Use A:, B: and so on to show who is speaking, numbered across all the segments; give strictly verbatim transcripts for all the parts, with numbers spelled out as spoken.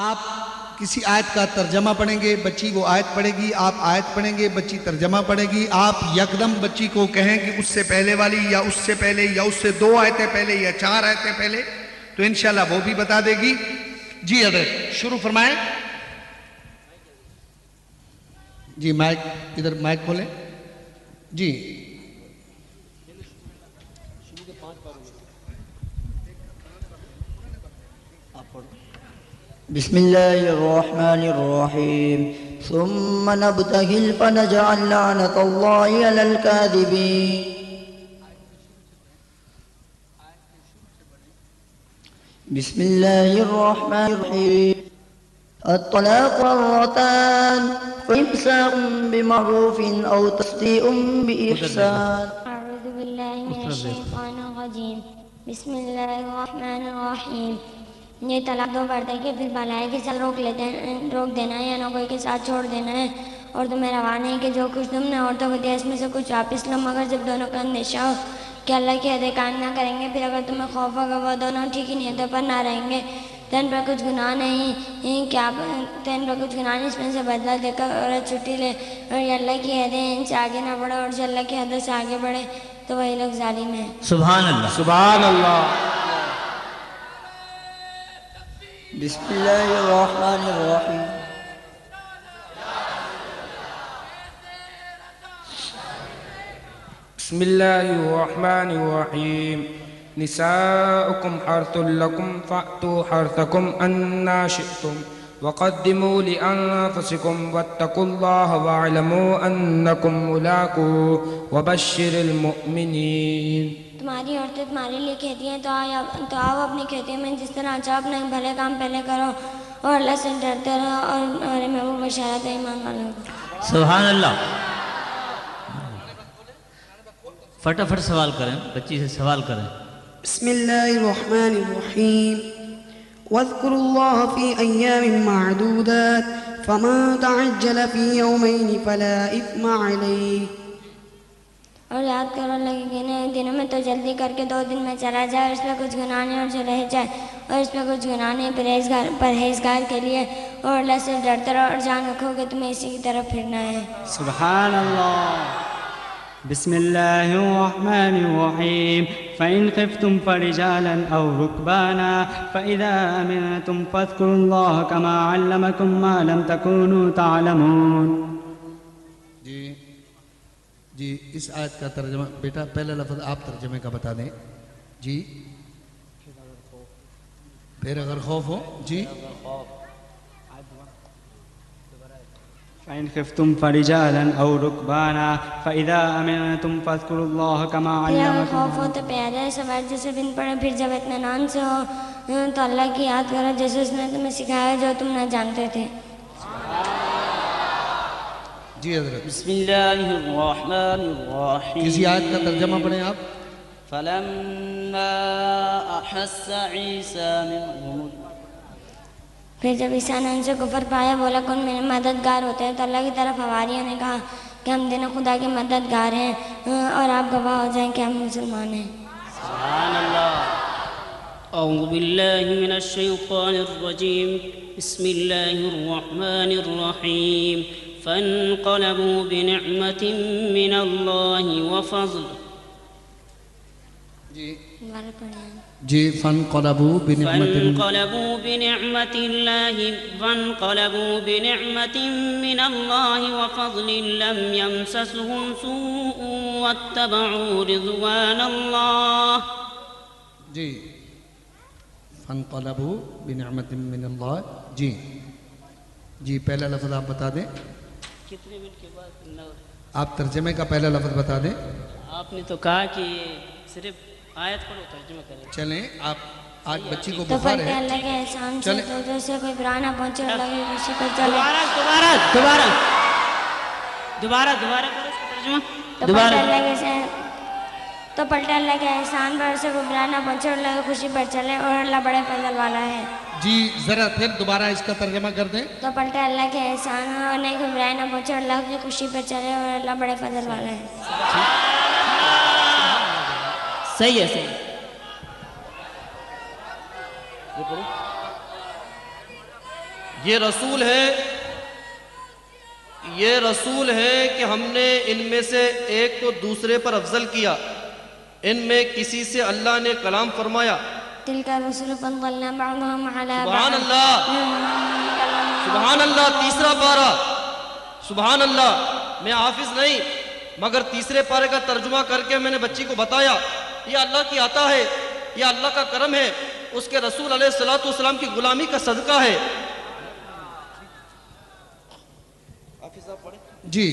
A: آپ کسی آیت کا ترجمہ پڑھیں گے، بچی وہ آیت پڑھے گی، آپ آیت پڑھیں گے، بچی ترجمہ پڑھے گی. آپ یکدم بچی کو کہیں کہ اس سے پہلے والی یا اس سے پہلے یا اس سے دو آیتیں پہلے یا چار آیتیں پہلے، تو انشاءاللہ وہ بھی بتا دے گی. جی حضرت شروع فرمائیں. جی مائک ادھر مائک کھولیں. جی
B: بسم الله الرحمن الرحيم ثم نبتهل فنجعل لعنة الله على الكاذبين. بسم الله الرحمن الرحيم الطلاق مرتان فإمساك بمعروف أو تسريح بإحسان.
C: أعوذ بالله من الشيطان الرجيم بسم الله الرحمن الرحيم. یہ طلاق دو بار ہے کہ پھر بھلائی کے ساتھ روک لیتے ہیں، روک دینا ہے یا نہ کوئی کے ساتھ چھوڑ دینا ہے. اور تمہیں روا نہیں کہ جو کچھ تم نے عورتوں کو دیا اس میں سے کچھ واپس لو، مگر جب دونوں کا اندیشہ ہو کہ اللہ کی حدیں قائم نہ کریں گے. پھر اگر تمہیں خوف ہوگا وہ دونوں ٹھیک ہی نیتوں پر نہ رہیں گے تو ان پر کچھ گناہ نہیں کیا تو ان پر کچھ گناہ نہیں اس میں سے بدلہ دے کر عورت چھٹی لے. اور یہ اللہ کی حدیں ان سے آگے نہ بڑھے، اور جو اللہ کی حدوں سے آگے بڑھے تو وہی لوگ ظالم ہیں.
D: سبحان اللہ
E: سبحان اللہ.
B: بسم الله الرحمن الرحيم
E: بسم الله الرحمن الرحيم نساؤكم حرث لكم فأتوا حرثكم أنا شئتم وقدموا لأنفسكم واتقوا الله واعلموا أنكم ملاقوه وبشر المؤمنين.
C: تمہاری عورتیں تمہارے لیے کہتی ہیں تو تو آؤ اپنی کھیتیوں میں جس طرح چاہو اپنے بھلے کام پہلے کرو اور اللہ سے ڈرتے رہو اور اور محبوب بشارت ہے ایمان والوں کو.
D: سبحان اللہ. فٹافٹ سوال کریں، بچی سے سوال کریں.
F: بسم الله الرحمن الرحيم واذكروا الله في أيام معدودات فمن تعجل في يومين فلا إثم عليه.
C: اور یاد کرو اللہ کے گنے دنوں میں تو جلدی کر کے دو دن میں چلا جائے، اور اس پہ کچھ گناہ نہیں، اور جو رہ جائے اور اس پہ کچھ گناہ نہیں پرہیزگار پرہیزگار کے لیے. اور اللہ سے ڈرتے رہو اور جان رکھو کہ تمہیں اسی کی طرف پھرنا ہے.
G: سبحان اللہ. بسم الله الرحمن الرحيم فإن خفتم فرجالا أو ركبانا فإذا أمنتم فاذكروا الله كما علمكم ما لم تكونوا تعلمون.
A: جی جی اس آیت کا ترجمہ بیٹا پہلا لفظ آپ ترجمے کا بتا دیں. جی پھر اگر خوف ہو. جی
G: فإن خفتم فرجالا أو ركبانا فإذا أمنتم فاذكروا الله كما
C: پھر اگر
G: علمكم.
C: خوف ہو تو پیادہ سوار جیسے بن پڑے، پھر جب اطمینان سے ہو تو اللہ کی یاد کرو جیسے اس نے تمہیں سکھایا جو تم نہ جانتے تھے.
A: جی حضرت
B: بسم الله الرحمن الرحيم
A: کسی آیت کا ترجمہ پڑھیں آپ.
B: فلما أحس عيسى منهم
C: پھر جب عیسیٰ نے ان سے کفر پایا بولا کون میرے مددگار ہوتے ہیں، تو اللہ کی طرف حواریوں نے کہا کہ ہم دین خدا کے مددگار ہیں اور آپ گواہ ہو جائیں کہ ہم مسلمان ہیں.
B: سبحان اللہ.
H: أعوذ بالله من الشيطان الرجيم بسم الله الرحمن الرحيم فانقلبوا بنعمة من الله وفضل.
A: جی
C: دوبارہ پڑھیں.
A: جی فانقلبوا بنعمت
H: فانقلبوا بنعمة الله فانقلبوا بنعمة من الله وفضل لم يمسسهم سوء واتبعوا رضوان الله.
A: جی فانقلبوا بنعمت من اللہ. جی جی پہلا لفظ آپ بتا دیں.
H: کتنے منٹ کے بعد
A: آپ ترجمے کا پہلا لفظ بتا دیں.
H: آپ نے تو کہا کہ صرف آیت پڑھو ترجمہ کریں.
A: چلیں آپ آج بچی کو
C: تو
A: بخار
C: پڑھتے
A: ہے.
C: اللہ کے احسان سے
A: چلیں.
C: تو جیسے کوئی برا نہ پہنچے اللہ کی خوشی کو چلے.
H: دوبارہ دوبارہ دوبارہ دوبارہ دوبارہ کرو اس کا ترجمہ.
C: تو پلٹے اللہ کے تو پلٹے اللہ کے احسان پر اسے کوئی برا نہ پہنچے اور اللہ کی خوشی پر چلے اور اللہ بڑے فضل والا ہے.
A: جی ذرا پھر دوبارہ اس کا ترجمہ کر دیں.
C: تو پلٹے اللہ کے احسان اور نہیں کوئی برائی نہ پہنچے اور اللہ کی خوشی پر چلے اور اللہ بڑے فضل والا ہے.
H: صحیح ہے صحیح.
I: یہ رسول ہے یہ رسول ہے کہ ہم نے ان میں سے ایک کو دوسرے پر افضل کیا، ان میں کسی سے اللہ نے کلام فرمایا۔
C: تلك الرسل فضلنا بعضهم على بعض
I: سبحان اللہ، سبحان اللہ، تیسرا پارہ، سبحان اللہ۔ میں حافظ نہیں مگر تیسرے پارے کا ترجمہ کر کے میں نے بچی کو بتایا یہ اللہ کی عطا ہے، یہ اللہ کا کرم ہے، اس کے رسول علیہ الصلوۃ والسلام کی غلامی کا صدقہ ہے۔
A: جی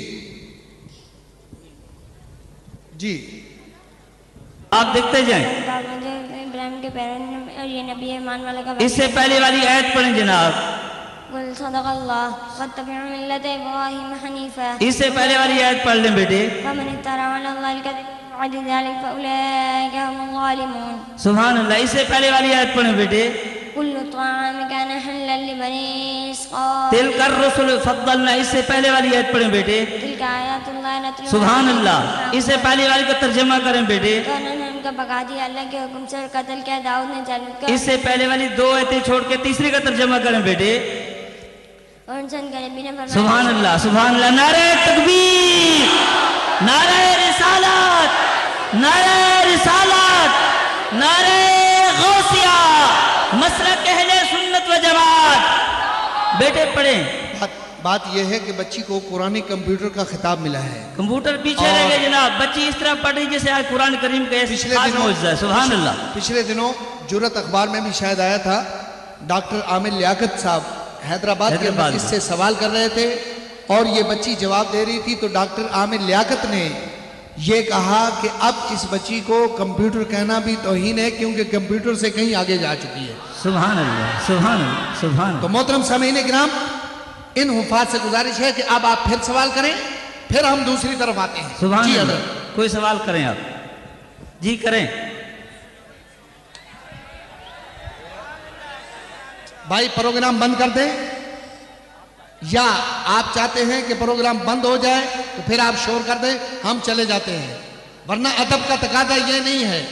A: جی
D: آپ دیکھتے جائیں،
C: ابراہیم کے پیروں اور یہ نبی ایمان والا کا
D: اس سے پہلے والی آیت پڑھیں جناب،
C: قل صدق اللہ واتبعوا ملت ابراہیم حنیفا،
D: اس سے پہلے والی آیت پڑھ لیں بیٹے۔
C: ومن افترى على الله الكذب بعد ذلك فأولئك هم الظالمون۔
D: سبحان اللہ، اس سے پہلے والی آیت پڑھیں بیٹے۔
C: كل الطعام كان حلا لبني إسرائيل،
D: تلك الرسل فضلنا، اس سے پہلے والی آیت پڑھیں بیٹے۔
C: تلك آیات اللہ نتلوها
D: سبحان اللہ، اس سے پہلے والی کا ترجمہ کریں بیٹے۔
C: تو انہوں نے ان کا بگا دیا اللہ کے حکم سے اور قتل کیا داؤد نے جالوت کا،
D: اس سے پہلے والی دو آیتیں چھوڑ کے تیسری کا ترجمہ کریں بیٹے۔
C: اور ان سے ان کے نبی نے فرمایا
D: سبحان اللہ، سبحان اللہ، نعرہ تکبیر، نعرہ رسالت، نعرہ رسالت، نعرہ غوثیہ، مسلک اہل سنت و جماعت۔ بیٹے پڑھیں۔
A: بات, بات یہ ہے کہ بچی کو قرآن کمپیوٹر کا خطاب ملا ہے،
D: کمپیوٹر پیچھے رہ گئے جناب، بچی اس طرح پڑھ رہی جیسے آج قرآن کریم کا
A: پچھلے
D: خاص
A: دنوں
D: معجزہ ہے۔ سبحان اللہ۔
A: پچھلے دنوں جرأت اخبار میں بھی شاید آیا تھا، ڈاکٹر عامر لیاقت صاحب حیدرآباد کے
D: حیدرآباد
A: اس سے سوال کر رہے تھے اور یہ بچی جواب دے رہی تھی، تو ڈاکٹر عامر لیاقت نے یہ کہا کہ اب اس بچی کو کمپیوٹر کہنا بھی توہین ہے کیونکہ کمپیوٹر سے کہیں آگے جا چکی ہے۔
D: سبحان اللہ، سبحان اللہ، سبحان اللہ۔
A: تو محترم سامعین کرام، ان حفاظ سے گزارش ہے کہ اب آپ پھر سوال کریں، پھر ہم دوسری طرف آتے ہیں۔
D: سبحان
A: جی
D: اللہ،
A: حضرت،
D: کوئی سوال کریں آپ، جی کریں۔
A: بھائی پروگرام بند کر دیں یا آپ چاہتے ہیں کہ پروگرام بند ہو جائے تو پھر آپ شور کر دیں، ہم چلے جاتے ہیں، ورنہ ادب کا تقاضا یہ نہیں ہے۔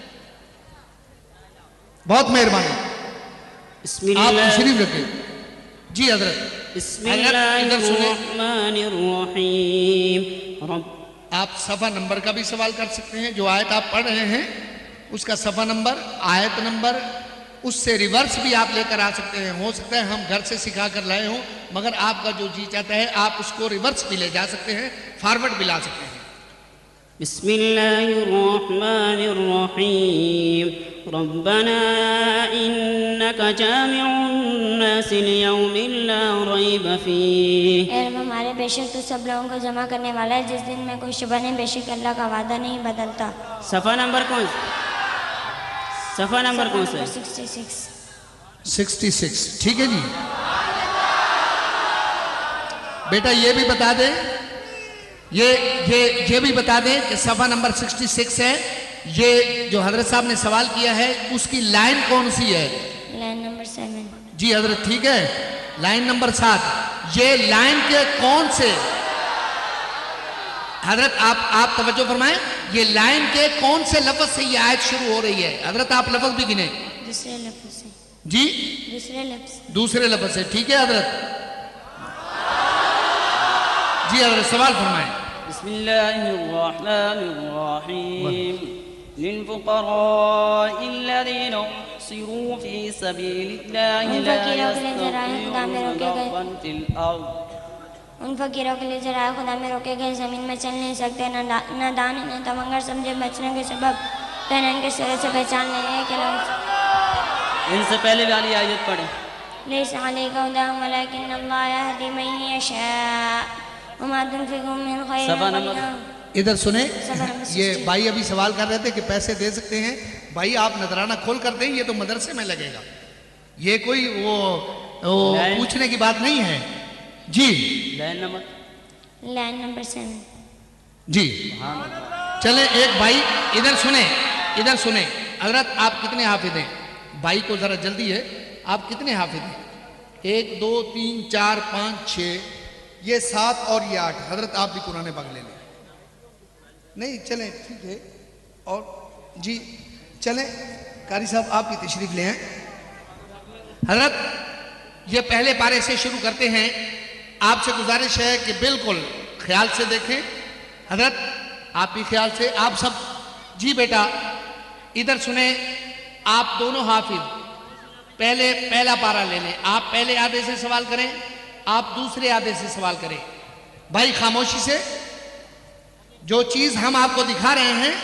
A: بہت مہربانی،
B: بسم
A: آپ
B: اللہ
A: تشریف رکھیں۔ جی حضرت،
B: بسم
A: حضرت
B: اللہ
A: ادھر سنیں،
B: الرحمن الرحیم رب
A: آپ صفحہ نمبر کا بھی سوال کر سکتے ہیں، جو آیت آپ پڑھ رہے ہیں اس کا صفحہ نمبر، آیت نمبر، اس سے ریورس بھی آپ لے کر آ سکتے ہیں۔ ہو سکتا ہے ہم گھر سے سکھا کر لائے ہوں مگر آپ کا جو جی چاہتا ہے آپ اس کو ریورس بھی لے جا سکتے ہیں، فارورڈ بھی لا سکتے ہیں۔
B: بسم اللہ الرحمن الرحیم ربنا انک جامع الناس لیوم لا ریب فیہ،
C: اے رب ہمارے بے شک تو سب لوگوں کو جمع کرنے والا ہے جس دن میں کوئی شبہ نہیں، بے شک اللہ کا وعدہ نہیں بدلتا۔
B: صفحہ نمبر کون صفحہ نمبر کون سا ہے؟
C: Sixty six.
A: سکسٹی سکس، ٹھیک ہے جی۔ بیٹا یہ بھی بتا دیں، یہ یہ یہ بھی بتا دیں کہ صفحہ نمبر سکسٹی سکس ہے، یہ جو حضرت صاحب نے سوال کیا ہے اس کی لائن کون سی ہے؟
C: Line number seven.
A: جی حضرت ٹھیک ہے، لائن نمبر سات۔ یہ لائن کے کون سے، حضرت آپ آپ توجہ فرمائیں، یہ لائن کے کون سے لفظ سے یہ آیت شروع ہو رہی ہے؟ حضرت آپ لفظ بھی گنیں۔
C: دوسرے لفظ سے۔
A: جی
C: دوسرے لفظ۔
A: دوسرے لفظ سے، ٹھیک ہے حضرت۔ جی حضرت سوال فرمائیں۔
B: بسم اللہ الرحمن الرحیم للفقراء الذین احصروا فی سبیل اللہ لا یستطیعون ضربا فی الارض،
C: ان فقیروں کے لیے ذرائع خدا میں روکے گئے، زمین میں چل نہیں سکتے، نہ دان نہ تمنگر سمجھے بچنے کے سبب کہنا ان کے سرے سے پہچان لیں کہ لوگ
B: ان سے پہلے والی آیت پڑھیں۔
C: لیس علیک ہداہم ولکن اللہ یہدی من یشاء وما تنفقوا من خیر فلله۔
A: ادھر سنیں، یہ بھائی ابھی سوال کر رہے تھے کہ پیسے دے سکتے ہیں، بھائی آپ نذرانہ کھول کر دیں، یہ تو مدرسے میں لگے گا، یہ کوئی وہ پوچھنے کی بات نہیں ہے۔ جی
B: line number
C: line number seven.
A: جی چلیں، ایک بھائی ادھر سنیں، ادھر سنیں، حضرت آپ کتنے حافظ ہیں؟ بھائی کو ذرا جلدی ہے، آپ کتنے حافظ ہیں؟ ایک دو تین چار پانچ چھ، یہ سات اور یہ آٹھ، حضرت آپ بھی قرآن پاک لے لیں۔ نہیں چلیں ٹھیک ہے، اور جی چلیں قاری صاحب آپ کی تشریف لے ہیں۔ حضرت یہ پہلے پارے سے شروع کرتے ہیں. آپ سے گزارش ہے کہ بالکل خیال سے دیکھیں. حضرت آپ بھی خیال سے, آپ سب. جی بیٹا ادھر سنیں, آپ دونوں حافظ پہلے پہلا پارا لے لیں. آپ پہلے آدھے سے سوال کریں, آپ دوسرے آدھے سے سوال کریں. بھائی خاموشی سے, جو چیز ہم آپ کو دکھا رہے ہیں,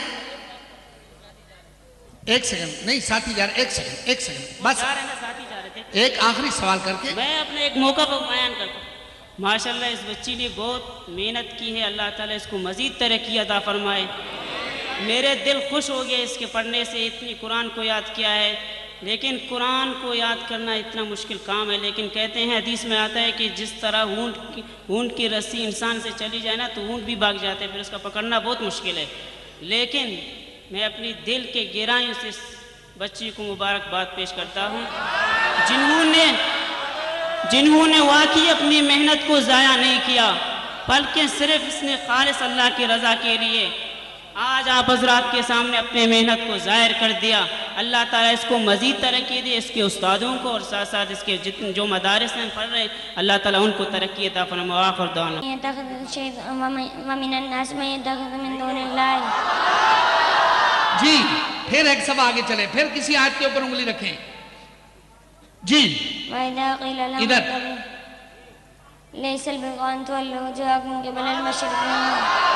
A: ایک سیکنڈ نہیں ساتھی جا رہے, ایک سیکنڈ ایک سیکنڈ بس,
H: جا رہے ہیں ساتھی جا رہے تھے.
A: ایک آخری سوال کر کے
H: میں اپنے ایک موقع پر بیان کرتا ہوں. ماشاءاللہ اس بچی نے بہت محنت کی ہے, اللہ تعالیٰ اس کو مزید ترقی عطا فرمائے. میرے دل خوش ہو گیا اس کے پڑھنے سے, اتنی قرآن کو یاد کیا ہے. لیکن قرآن کو یاد کرنا اتنا مشکل کام ہے. لیکن کہتے ہیں حدیث میں آتا ہے کہ جس طرح اونٹ کی اونٹ کی رسی انسان سے چلی جائے نا تو اونٹ بھی بھاگ جاتے ہیں, پھر اس کا پکڑنا بہت مشکل ہے. لیکن میں اپنی دل کے گہرائیوں سے اس بچی کو مبارکباد پیش کرتا ہوں, جنہوں نے جنہوں نے واقعی اپنی محنت کو ضائع نہیں کیا, بلکہ صرف اس نے خالص اللہ کی رضا کے لیے آج آپ حضرات کے سامنے اپنے محنت کو ظاہر کر دیا. اللہ تعالیٰ اس کو مزید ترقی دے, اس کے استادوں کو اور ساتھ ساتھ اس کے جتنے جو مدارس ہیں پڑھ رہے ہیں, اللہ تعالیٰ ان کو ترقی عطا فرمائے. آخر دعوانا
C: ومن الناس من يتخذ من دون اللہ.
A: جی پھر ایک سب آگے چلے, پھر کسی آیت کے اوپر انگلی رکھیں. جی
C: وَإِذَا قِيلَ لَهُمُ
A: ادھر
C: اتَّبِعُوا لَيْسَ الْبِرُّ أَن تُوَلُّوا وُجُوهَكُمْ قِبَلَ الْمَشْرِقِ وَالْمَغْرِبِ.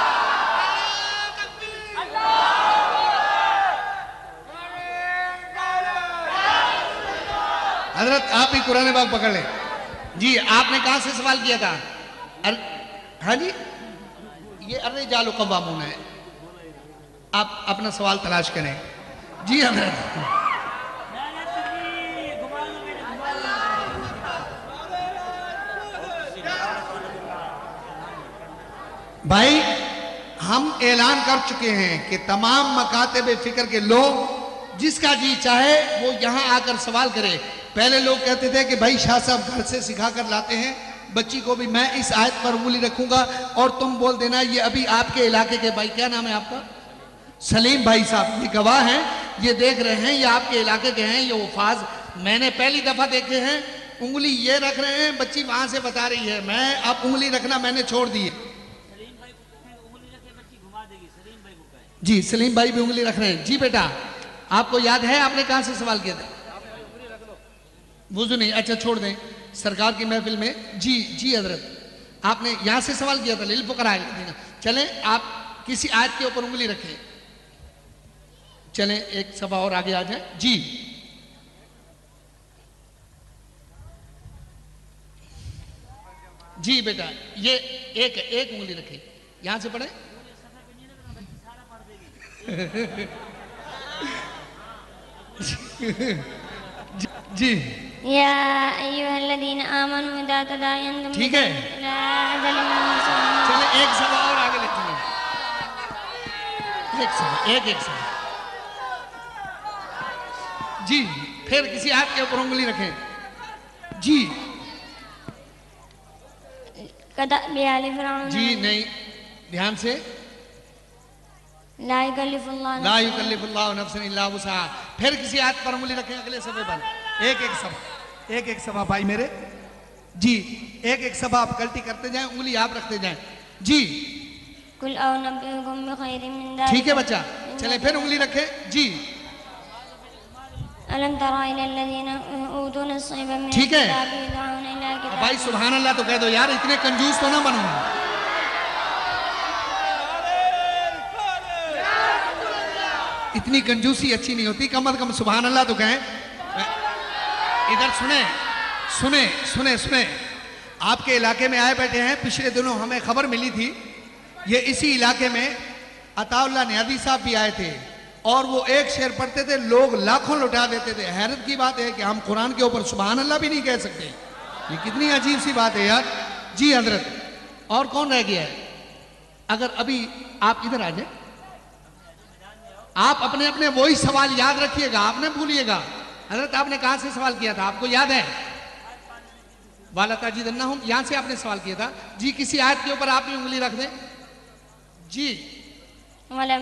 C: حضرت آپ بھی قرآن پاک پکڑ لیں. جی آپ نے کہاں سے سوال کیا تھا؟ ہاں جی یہ الرجال قوامون ہے, آپ اپنا سوال تلاش کریں. جی حضرت بھائی ہم اعلان کر چکے ہیں کہ تمام مکاتب فکر کے لوگ جس کا جی چاہے وہ یہاں آ کر سوال کرے. پہلے لوگ کہتے تھے کہ بھائی شاہ صاحب گھر سے سکھا کر لاتے ہیں, بچی کو بھی میں اس آیت پر انگلی رکھوں گا اور تم بول دینا. یہ ابھی آپ کے علاقے کے بھائی, کیا نام ہے آپ کا؟ سلیم بھائی صاحب, یہ گواہ ہیں, یہ دیکھ رہے ہیں, یہ آپ کے علاقے کے ہیں. یہ وفاظ میں نے پہلی دفعہ دیکھے ہیں, انگلی یہ رکھ رہے ہیں, بچی وہاں سے بتا رہی ہے. میں اب انگلی رکھنا میں نے چھوڑ دی ہے. جی سلیم بھائی بھی انگلی رکھ رہے ہیں. جی بیٹا آپ کو یاد ہے آپ نے کہاں سے سوال کیا تھا؟ وضو نہیں, اچھا چھوڑ دیں, سرکار کی محفل میں. جی جی حضرت آپ نے یہاں سے سوال کیا تھا للفقراء الذین. چلیں آپ کسی آیت کے اوپر انگلی رکھیں. چلیں ایک صفحہ اور آگے آ جائیں. جی جی بیٹا یہ ایک ایک انگلی رکھیں, یہاں سے پڑھیں. جی یا ایوہ الذین آمنوا اذا تداینتم
A: ٹھیک ہے,
C: الی اجل مسمى.
A: چلیں ایک صفحہ اور آگے لیتے ہیں. ایک صفحہ ایک ایک صفحہ. جی پھر کسی آیت کے اوپر انگلی رکھیں. جی
C: کدأب آل فرعون.
A: جی نہیں, دھیان سے.
C: لا یکلف اللہ
A: لا یکلف اللہ نفسا الا وسعہا. پھر کسی آیت پر انگلی رکھیں اگلے صفحے پر. ایک ایک صفحہ ایک ایک صفحہ بھائی میرے. جی ایک ایک صفحہ آپ غلطی کرتے جائیں, انگلی آپ رکھتے جائیں. جی
C: قل اونبئکم بخیر من ذلک.
A: ٹھیک ہے بچہ, چلیں پھر انگلی رکھیں. جی
C: الم تر الی الذین اوتوا نصیبا من
A: ٹھیک ہے
C: الکتاب یدعون الی کتاب.
A: بھائی سبحان اللہ تو کہہ دو یار, اتنے کنجوس تو نہ بنو. اتنی کنجوسی اچھی نہیں ہوتی, کم از کم سبحان اللہ تو کہیں. ادھر سنیں سنیں سنیں سنیں آپ کے علاقے میں آئے بیٹھے ہیں. پچھلے دنوں ہمیں خبر ملی تھی, یہ اسی علاقے میں عطا اللہ نیازی صاحب بھی آئے تھے اور وہ ایک شعر پڑھتے تھے, لوگ لاکھوں لٹا دیتے تھے. حیرت کی بات ہے کہ ہم قرآن کے اوپر سبحان اللہ بھی نہیں کہہ سکتے. یہ کتنی عجیب سی بات ہے یار. جی حضرت اور کون رہ گیا ہے؟ اگر ابھی آپ ادھر آ جائیں, آپ اپنے اپنے وہی سوال یاد رکھیے گا, آپ نے بھولیے گا. حضرت آپ نے کہاں سے سوال کیا تھا, آپ کو یاد ہے؟ والا تجدنہم, یہاں سے آپ نے سوال کیا تھا. جی کسی آیت کے اوپر آپ بھی انگلی رکھ دیں. جی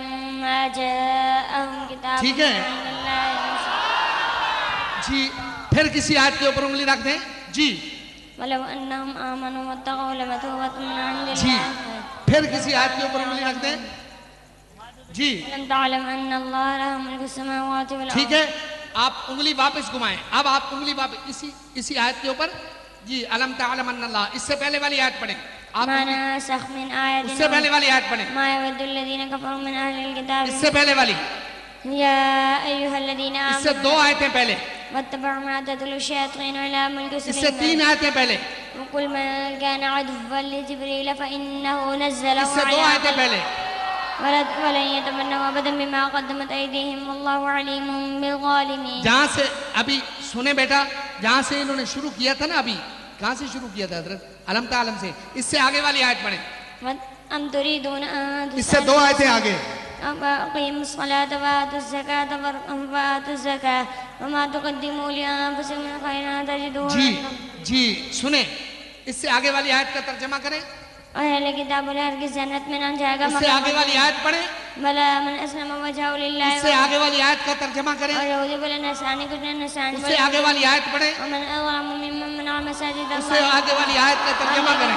C: وَلَمَّا جَاءَهُمْ كِتَابٌ
A: ٹھیک ہے.
C: مِّنَ اللَّهِ.
A: جی پھر کسی آیت کے اوپر انگلی رکھ دیں جی
C: ولو انہم آمنوا واتقوا لمثوبۃ من عند
A: جی
C: اللہ
A: پھر کسی آیت کے اوپر انگلی رکھ دیں جی
C: لم تعلم ان اللہ لہ ملک السماوات والارض.
A: ٹھیک ہے آپ انگلی واپس گھمائیں اب آپ انگلی واپس اسی اسی آیت کے اوپر جی علم تعلم ان اللہ اس سے پہلے والی آیت پڑھیں آپ
C: ما نسخ من آیت
A: اس سے پہلے والی آیت پڑھیں
C: ما یود الذین کفروا من اہل الکتاب
A: اس سے پہلے والی
C: یا ایھا الذین
A: اس سے
C: آمنوا
A: دو آیتیں پہلے
C: واتبعوا ما تتلو الشیاطین علی ملک
A: اس سے
C: سلیمان
A: تین آیتیں پہلے
C: وقل من كان عدوا لجبريل فإنه نزله
A: اس سے دو
C: على
A: آیتیں پہلے
C: ولن يتمنوا أبدا بما قدمت أيديهم والله عليم بالظالمين.
A: جہاں سے ابھی سنیں بیٹا جہاں سے انہوں نے شروع کیا تھا نا ابھی کہاں سے شروع کیا تھا حضرت علم تعلم سے اس سے آگے والی آیت پڑھیں
C: أم تريدون أن
A: اس سے دو آیتیں آگے
C: أقيموا الصلاة وآتوا الزكاة وآتوا الزكاة وما تقدموا لأنفسكم من خير تجدوه
A: جی جی سنیں اس سے آگے والی آیت کا ترجمہ کریں
C: اور اہل کتاب ہرگز جنت میں نہ جائے گا
A: اس سے آگے والی آیت پڑھیں
C: بلا من اسلم وجهه للہ
A: اس سے آگے والی آیت کا ترجمہ کریں
C: اور یہودی بولے نصرانی کچھ نصرانی
A: اس سے آگے والی آیت پڑھیں
C: ومن اظلم ممن منع مساجد
A: اس سے آگے والی آیت کا ترجمہ کریں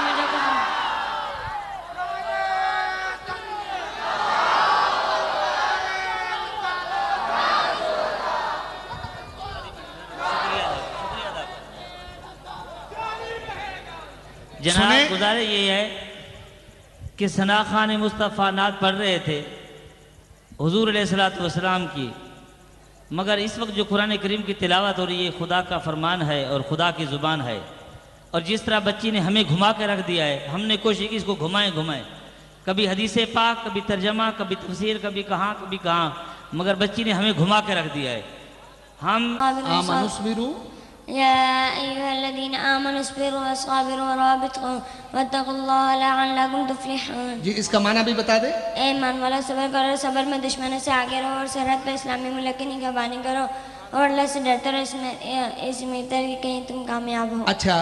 D: جناب گزارے یہ ہے کہ ثنا خان مصطفیٰ نعت پڑھ رہے تھے حضور علیہ الصلوۃ والسلام کی مگر اس وقت جو قرآن کریم کی تلاوت ہو رہی ہے خدا کا فرمان ہے اور خدا کی زبان ہے اور جس طرح بچی نے ہمیں گھما کے رکھ دیا ہے ہم نے کوشش کی اس کو گھمائیں گھمائیں کبھی حدیث پاک کبھی ترجمہ کبھی تفسیر کبھی کہاں کبھی کہاں مگر بچی نے ہمیں گھما کے رکھ دیا ہے ہم
A: آمنوا اصبروا
C: یا ایھا الذین آمنوا اصبروا وصابروا ورابطوا واتقوا اللہ لعلکم تفلحون.
A: جی اس کا معنی بھی بتا دیں
C: اے ایمان والا صبر کرو صبر میں دشمنوں سے آگے رہو اور سرحد پر اسلامی ملک کی نگہبانی کرو اور اللہ سے ڈرتے رہو اس میں اس امید ہے کہ کہیں تم کامیاب ہو.
A: اچھا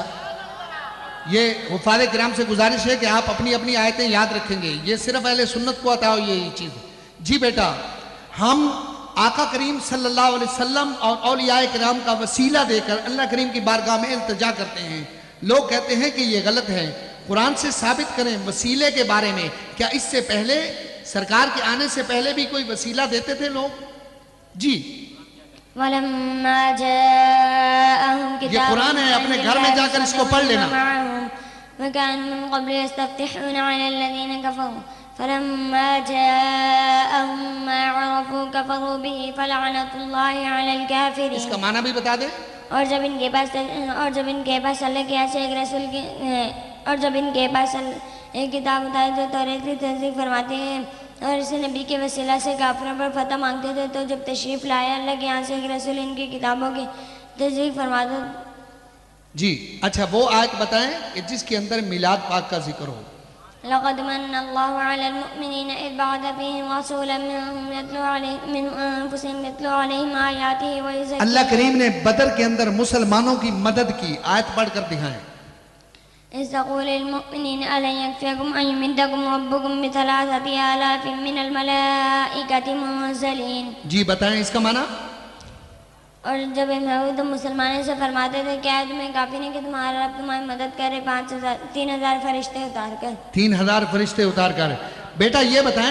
A: یہ حفاظ کرام سے گزارش ہے کہ آپ اپنی اپنی آیتیں یاد رکھیں گے یہ صرف اہل سنت کو عطا ہوئی یہ چیز. جی بیٹا ہم آقا کریم صلی اللہ علیہ وسلم اور اولیاء کرام کا وسیلہ دے کر اللہ کریم کی بارگاہ میں التجا کرتے ہیں. لوگ کہتے ہیں کہ یہ غلط ہے قرآن سے ثابت کریں وسیلے کے بارے میں کیا اس سے پہلے سرکار کے آنے سے پہلے بھی کوئی وسیلہ دیتے تھے لوگ جی
C: وَلَمَّا جَاءَهُمْ
A: یہ
C: كِتَابٌ
A: قرآن ہے اپنے گھر میں جا کر اس کو پڑھ لینا
C: وَكَانُوا مِن قَبْلُ يَسْتَفْتِحُونَ عَلَى الَّذِينَ كَفَرُوا فَلَمَّا جَاءَهُم مَّا عَرَفُوا كَفَرُوا بِهِ فَلَعْنَةُ اللَّهِ عَلَى
A: اس
C: الْكَافِرِينَ.
A: کا معنی بھی بتا دیں
C: اور جب ان کے پاس اور جب ان کے پاس اللہ کے ایسے ایک رسول کی اور جب ان کے پاس ایک کتاب اتاری جو توریت کی تصدیق فرماتے ہیں اور اس نبی کے وسیلہ سے کافروں پر فتح مانگتے تھے تو جب تشریف لایا اللہ کے یہاں سے ایک رسول ان کی کتابوں کی تصدیق فرماتا
A: جی اچھا وہ آیت بتائیں کہ جس کے اندر میلاد پاک کا ذکر ہو.
C: لقد من الله على المؤمنين إذ بعث فيهم رسولا منهم يتلو عليهم من أنفسهم يتلو عليهم آياته ويزكيهم.
A: اللہ کریم نے بدر کے اندر مسلمانوں کی مدد کی آیت پڑھ کر دکھائیں.
C: إذ تقول للمؤمنين ألن يكفيكم أن يمدكم ربكم بثلاثة آلاف من الملائكة منزلين.
A: جی بتائیں اس کا معنی.
C: اور جب یہود مسلمانوں سے فرماتے تھے کیا تمہیں کافی نہیں کہ تمہارا رب تمہاری مدد کرے پانچ ہزار تین ہزار فرشتے اتار کر
A: تین ہزار فرشتے اتار کر. بیٹا یہ بتائیں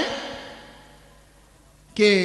A: کہ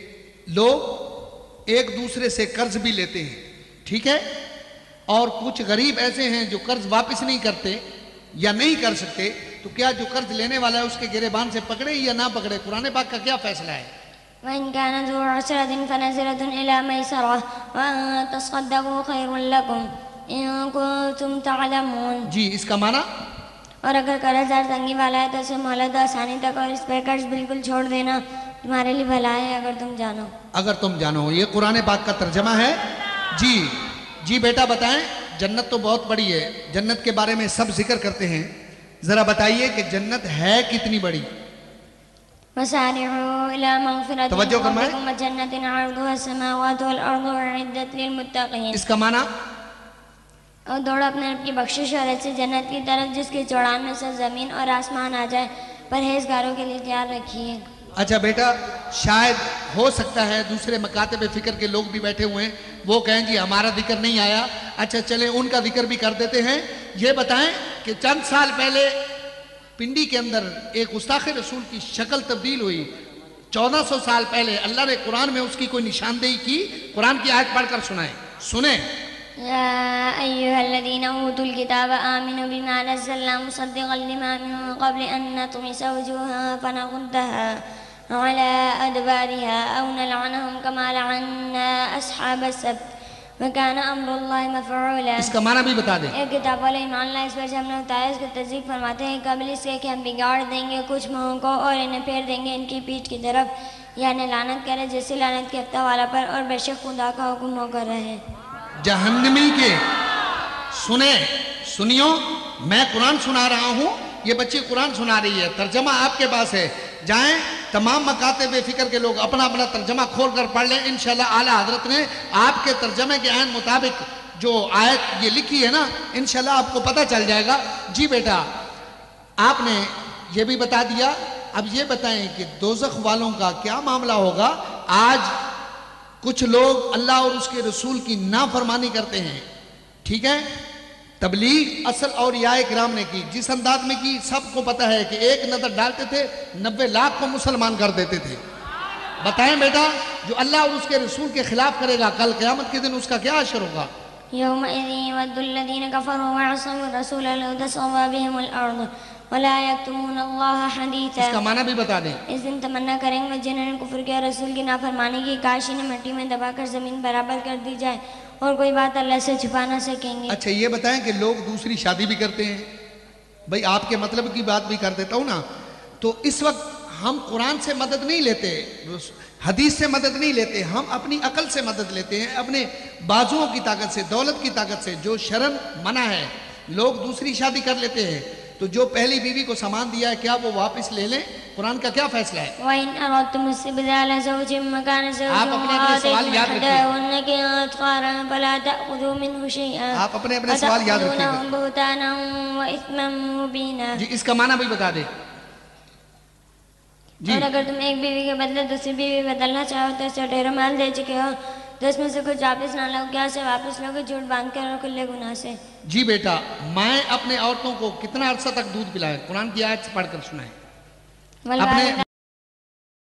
A: لوگ ایک دوسرے سے قرض بھی لیتے ہیں ٹھیک ہے اور کچھ غریب ایسے ہیں جو قرض واپس نہیں کرتے یا نہیں کر سکتے تو کیا جو قرض لینے والا ہے اس کے گریبان سے پکڑے یا نہ پکڑے قرآن پاک کا کیا فیصلہ ہے.
C: وَإِن كَانَ ذُو عُسْرَةٍ فَنَظِرَةٌ إِلَى مَيْسَرَةٍ وَأَن تَصَدَّقُوا خَيْرٌ لَكُمْ إِن كُنتُمْ تَعْلَمُونَ.
A: جی اس کا معنی.
C: اور اگر قرض دار تنگی والا ہے تو اسے مہلت آسانی تک اور اس پہ قرض بالکل چھوڑ دینا تمہارے لیے بھلا ہے اگر تم جانو.
A: اگر تم جانو یہ قرآن پاک کا ترجمہ ہے. جی جی بیٹا بتائیں جنت تو بہت بڑی ہے جنت کے بارے میں سب ذکر کرتے ہیں ذرا بتائیے کہ جنت ہے کتنی بڑی.
C: وسارعوا إلى مغفرة
A: توجہ فرمائیں.
C: ربكم وجنة عرضها السماوات والأرض أعدت للمتقين.
A: اس کا معنی.
C: اور دوڑو اپنے رب کی بخشش اور ایسی جنت کی طرف جس کی چوڑان میں سے زمین اور آسمان آ جائے پرہیزگاروں کے لیے تیار رکھیے.
A: اچھا بیٹا شاید ہو سکتا ہے دوسرے مکاتب فکر کے لوگ بھی بیٹھے ہوئے ہیں وہ کہیں جی ہمارا ذکر نہیں آیا. اچھا چلیں ان کا ذکر بھی کر دیتے ہیں. یہ بتائیں کہ چند سال پہلے پنڈی کے اندر ایک گستاخ رسول کی شکل تبدیل ہوئی. چودہ سو سال پہلے اللہ نے قرآن میں اس کی کوئی نشاندہی کی. قرآن کی آیت پڑھ کر سنائیں. سنیں.
C: يا أيها الذين أوتوا الكتاب آمنوا بما نزلنا مصدقا لما من قبل أن نطمس وجوها فنردها على أدبارها أو نلعنهم كما لعنا أصحاب السبت وكان أمر الله مفعولا.
A: اس کا معنی بھی بتا دیں.
C: ایک کتاب والے ایمان اللہ اس پر سے ہم نے اتارا اس کو تصدیق فرماتے ہیں قبل اس کے کہ ہم بگاڑ دیں گے کچھ منہوں کو اور انہیں پھیر دیں گے ان کی پیٹھ کی طرف یعنی لعنت کرے جیسے لعنت کے ہفتہ والا پر اور بے شک خدا کا حکم ہو کر رہے.
A: جہنمی کے سنیں سنیو میں قرآن سنا رہا ہوں یہ بچی قرآن سنا رہی ہے ترجمہ آپ کے پاس ہے جائیں تمام مکاتب فکر کے لوگ اپنا اپنا ترجمہ کھول کر پڑھ لیں انشاءاللہ اعلیٰ حضرت نے آپ کے ترجمے کے عین مطابق جو آیت یہ لکھی ہے نا انشاءاللہ آپ کو پتہ چل جائے گا. جی بیٹا آپ نے یہ بھی بتا دیا. اب یہ بتائیں کہ دوزخ والوں کا کیا معاملہ ہوگا. آج کچھ لوگ اللہ اور اس کے رسول کی نافرمانی کرتے ہیں ٹھیک ہے. تبلیغ اصل اولیاء کرام نے کی جس انداز میں کی سب کو پتہ ہے کہ ایک نظر ڈالتے تھے نبے لاکھ کو مسلمان کر دیتے تھے. بتائیں بیٹا جو اللہ اور اس کے رسول کے خلاف کرے گا کل قیامت کے دن اس کا کیا حشر ہوگا.
C: يومئذ يود الذين كفروا وعصوا الرسول لو تسوى بهم الأرض ولا يكتمون الله حديثا.
A: اس کا معنی بھی بتا دیں.
C: اس دن تمنا کریں گے جنہوں نے کفر کیا رسول کی نافرمانی کی کاش انہیں مٹی میں دبا کر زمین برابر کر دی جائے اور کوئی بات اللہ سے چھپا نہ سکیں گے.
A: اچھا یہ بتائیں کہ لوگ دوسری شادی بھی کرتے ہیں. بھئی آپ کے مطلب کی بات بھی کر دیتا ہوں نا. تو اس وقت ہم قرآن سے مدد نہیں لیتے حدیث سے مدد نہیں لیتے ہم اپنی عقل سے مدد لیتے ہیں اپنے بازوؤں کی طاقت سے دولت کی طاقت سے. جو شرم منع ہے لوگ دوسری شادی کر لیتے ہیں تو جو پہلی بیوی کو سامان دیا ہے کیا وہ واپس لے لیں. قرآن کا کیا فیصلہ ہے.
C: وَإِنْ أَرَدْتُمُ اسْتِبْدَالَ زَوْجٍ مَّكَانَ زَوْجٍ
A: آپ اپنے اپنے سوال یاد رکھیے.
C: وَآتَيْتُمْ أَطْفَالًا فَلَا تَأْخُذُوا مِنْهُ شَيْئًا
A: آپ اپنے اپنے سوال یاد رکھیے.
C: وَتَأْخُذُونَهُ بُهْتَانًا وَإِثْمًا مُّبِينًا.
A: جی اس کا معنی بھی بتا دیں.
C: اور اگر تم ایک بیوی کے بدلے دوسری بیوی بدلنا چاہو تو اسے ڈھیروں مال دے چکے ہو تو اس میں سے کچھ واپس نہ لو کیا سے واپس لوگے جھوٹ باندھ کر اور کھلے گناہ سے.
A: جی بیٹا مائیں اپنے عورتوں کو کتنا عرصہ تک دودھ پلائیں قرآن کی آیت سے پڑھ کر سنائیں. اپنے